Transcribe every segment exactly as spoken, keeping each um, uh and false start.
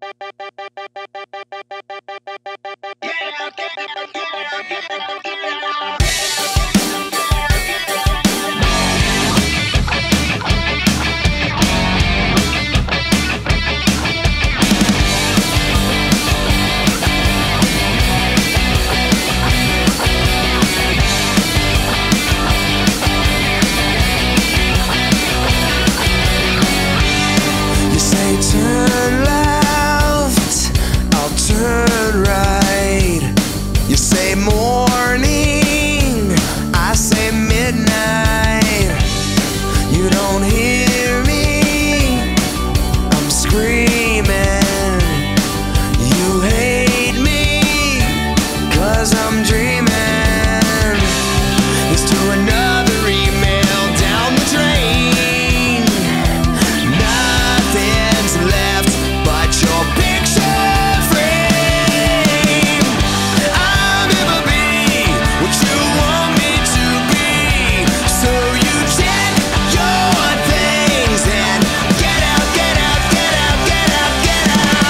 Turn left, I'll turn right. You say morning, I say midnight. You don't hear me, I'm screaming. You hate me, 'cause I'm dreaming. It's to another email down the drain. Nothing's left but your picture frame. I'll never be what you want me to be, so you check your things and get out, get out, get out, get out, get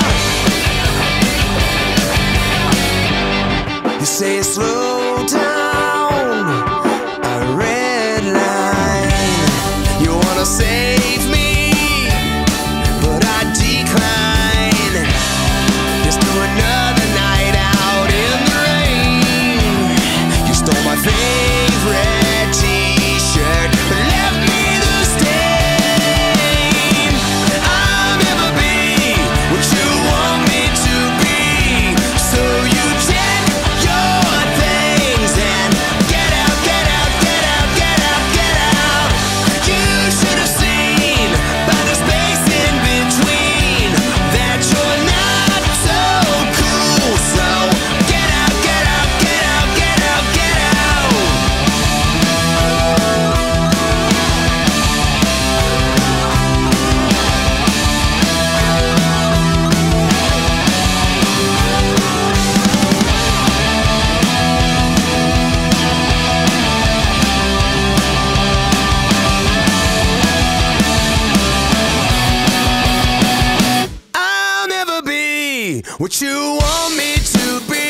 out. You say slow down, a red line. You wanna save me, but I decline. Let's do another night out in the rain. You stole my favorite t-shirt, but left me the stain. I'll never be what you want me to be, so you check your things and get out, get out, get out, get out, get out. You should have seen by the space in between that you're not so cool, so get out, get out, get out, get out, get out. I'll never be what you want me to be,